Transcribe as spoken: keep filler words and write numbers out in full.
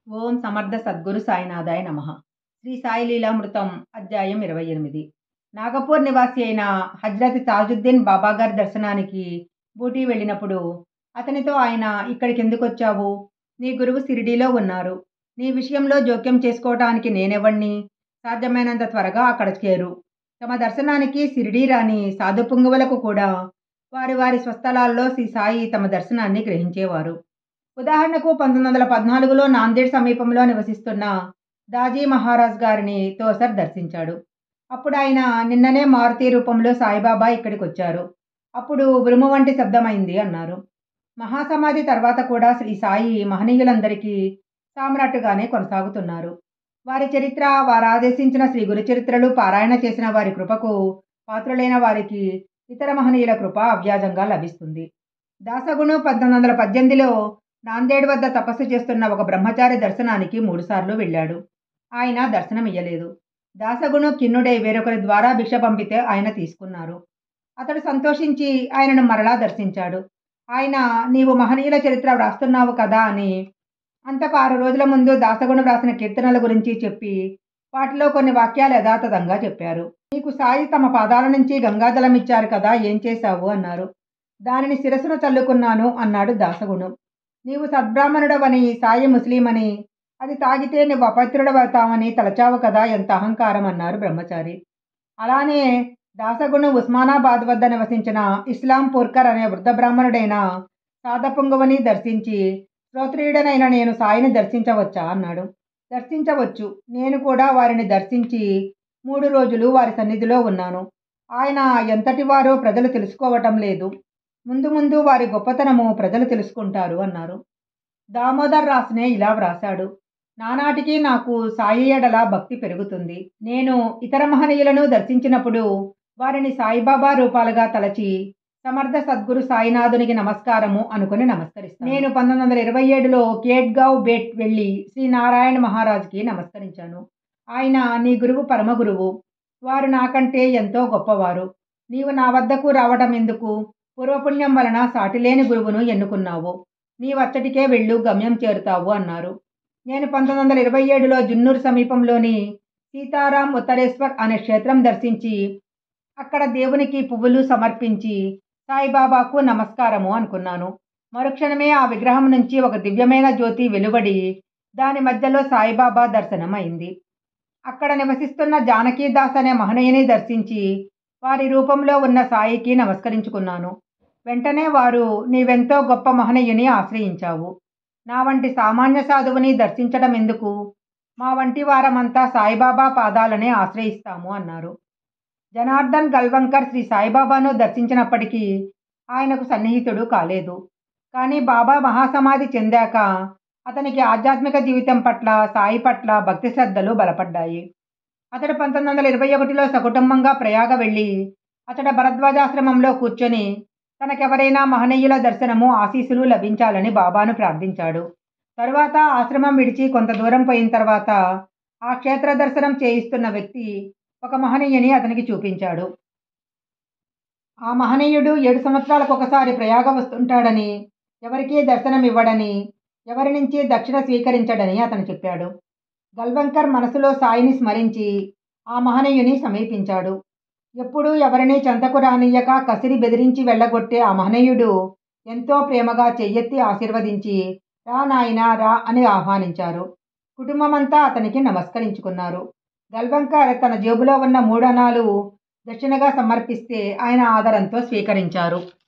ఓం సమర్థ సద్గురు సాయినాథాయ నమః. శ్రీ సాయి లీలామృతం అధ్యాయం ఇరవై ఎనిమిది. నాగపూర్ నివాసి అయిన హజ్రత్ తాజుద్దీన్ బాబా గారి దర్శనానికి బూటీ వెళ్ళినప్పుడు అతనితో ఆయన, ఇక్కడికి ఎందుకు వచ్చావు? నీ గురువు షిరిడీలో ఉన్నారు. నీ విషయంలో జోక్యం చేసుకోవటానికి నేనెవణ్ణి? సాధ్యమైనంత త్వరగా అక్కడ చేరు. తమ దర్శనానికి షిరిడీ రాని సాధు పుంగవులకు కూడా వారి వారి స్వస్థలాల్లో శ్రీ సాయి తమ దర్శనాన్ని గ్రహించేవారు. ఉదాహరణకు పంతొమ్మిది వందల పద్నాలుగులో నాందేడ్ సమీపంలో నివసిస్తున్న దాజీ మహారాజ్ గారిని తోసర్ దర్శించాడు. అప్పుడు ఆయన, నిన్ననే మారుతి రూపంలో సాయిబాబా ఇక్కడికి వచ్చారు. అప్పుడు ఉరుము వంటి శబ్దమైంది అన్నారు. మహాసమాధి తర్వాత కూడా శ్రీ సాయి మహనీయులందరికీ సామ్రాట్టుగానే కొనసాగుతున్నారు. వారి చరిత్ర, వారు ఆదేశించిన శ్రీ గురు చరిత్రలు పారాయణ చేసిన వారి కృపకు పాత్రులైన వారికి ఇతర మహనీయుల కృప అవ్యాజంగా లభిస్తుంది. దాసగును పంతొమ్మిది వందల పద్దెనిమిదిలో నాందేడ్ వద్ద తపస్సు చేస్తున్న ఒక బ్రహ్మచారి దర్శనానికి మూడుసార్లు వెళ్ళాడు. ఆయన దర్శనమియ్యలేదు. దాసగును కిన్నుడై వేరొకరి ద్వారా భిక్ష పంపితే ఆయన తీసుకున్నారు. అతడు సంతోషించి ఆయనను మరలా దర్శించాడు. ఆయన, నీవు మహనీయుల చరిత్ర వ్రాస్తున్నావు కదా అని అంతకు ఆరు రోజుల ముందు దాసగును వ్రాసిన కీర్తనల గురించి చెప్పి వాటిలో కొన్ని వాక్యాలు యథాతథంగా చెప్పారు. నీకు సాయి తమ పాదాల నుంచి గంగాజలం ఇచ్చారు కదా, ఏం చేశావు అన్నారు. దానిని శిరస్సును చల్లుకున్నాను అన్నాడు దాసగును. నీవు సద్బ్రాహ్మణుడవని, సాయి ముస్లిం అని, అది తాగితే నువ్వు అపవిత్రుడవవుతావని తలచావు కదా, ఎంత అహంకారం అన్నారు బ్రహ్మచారి. అలానే దాసగును ఉస్మానాబాద్ వద్ద నివసించిన ఇస్లాం పూర్కర్ అనే వృద్ధ బ్రాహ్మణుడైన సాధపుంగవుని దర్శించి, శ్రోత్రియుడనైన నేను సాయిని దర్శించవచ్చా అన్నాడు. దర్శించవచ్చు. నేను కూడా వారిని దర్శించి మూడు రోజులు వారి సన్నిధిలో ఉన్నాను. ఆయన ఎంతటి వారో ప్రజలు తెలుసుకోవటం లేదు. ముందు ముందు వారి గొప్పతనము ప్రజలు తెలుసుకుంటారు అన్నారు. దామోదర్ రాస్నే ఇలా వ్రాశాడు. నానాటికి నాకు సాయి ఎడల భక్తి పెరుగుతుంది. నేను ఇతర మహనీయులను దర్శించినప్పుడు వారిని సాయిబాబా రూపాలుగా తలచి సమర్థ సద్గురు సాయినాథునికి నమస్కారము అనుకుని నమస్కరిస్తాను. నేను పంతొమ్మిది వందల ఇరవై ఏడులో కేట్గావ్ బేట్ వెళ్ళి శ్రీ నారాయణ మహారాజ్కి నమస్కరించాను. ఆయన, నీ గురువు పరమ గురువు. వారు నాకంటే ఎంతో గొప్పవారు. నీవు నా వద్దకు రావడం ఎందుకు? పూర్వపుణ్యం వలన సాటిలేని గురువును ఎన్నుకున్నావు. నీవచ్చటికే వెళ్ళు, గమ్యం చేరుతావు అన్నారు. నేను పంతొమ్మిది వందల ఇరవై ఏడులో జున్నూరు సమీపంలోని సీతారాం ఉత్తరేశ్వర్ అనే క్షేత్రం దర్శించి అక్కడ దేవునికి పువ్వులు సమర్పించి సాయిబాబాకు నమస్కారము అనుకున్నాను. మరుక్షణమే ఆ విగ్రహం నుంచి ఒక దివ్యమైన జ్యోతి వెలువడి దాని మధ్యలో సాయిబాబా దర్శనం అయింది. అక్కడ నివసిస్తున్న జానకీదాస్ అనే మహనీయుని దర్శించి వారి రూపంలో ఉన్న సాయికి నమస్కరించుకున్నాను. వెంటనే వారు, నీవెంతో గొప్ప మహనీయుని ఆశ్రయించావు. నా వంటి సామాన్య సాధువుని దర్శించడం ఎందుకు? మా వంటి వారమంతా సాయిబాబా పాదాలనే ఆశ్రయిస్తాము అన్నారు. జనార్దన్ గల్వంకర్ శ్రీ సాయిబాబాను దర్శించినప్పటికీ ఆయనకు సన్నిహితుడు కాలేదు. కానీ బాబా మహాసమాధి చెందాక అతనికి ఆధ్యాత్మిక జీవితం పట్ల, సాయి పట్ల భక్తి శ్రద్ధలు బలపడ్డాయి. అతడు పంతొమ్మిది వందల ఇరవై ఒకటిలో సకుటుంబంగా ప్రయాగ వెళ్ళి అతడు భరద్వాజాశ్రమంలో కూర్చొని తనకెవరైనా మహనీయుల దర్శనము, ఆశీస్సులు లభించాలని బాబాను ప్రార్థించాడు. తరువాత ఆశ్రమం విడిచి కొంత దూరం పోయిన తర్వాత ఆ క్షేత్ర దర్శనం చేయిస్తున్న వ్యక్తి ఒక మహనీయుని అతనికి చూపించాడు. ఆ మహనీయుడు ఏడు సంవత్సరాలకు ఒకసారి ప్రయాగ వస్తుంటాడని, ఎవరికీ దర్శనం ఇవ్వడని, ఎవరి నుంచి దక్షిణ స్వీకరించడని అతను చెప్పాడు. గల్వంకర్ మనసులో సాయిని స్మరించి ఆ మహనీయుని సమీపించాడు. ఎప్పుడూ ఎవరినీ చెంతకు రానియ్యక కసిరి బెదిరించి వెళ్ళగొట్టే ఆ మహనీయుడు ఎంతో ప్రేమగా చెయ్యెత్తి ఆశీర్వదించి, రా నాయనా రా అని ఆహ్వానించారు. కుటుంబమంతా అతనికి నమస్కరించుకున్నారు. గల్వంకర్ తన జేబులో ఉన్న మూడనాలు దక్షిణగా సమర్పిస్తే ఆయన ఆదరంతో స్వీకరించారు.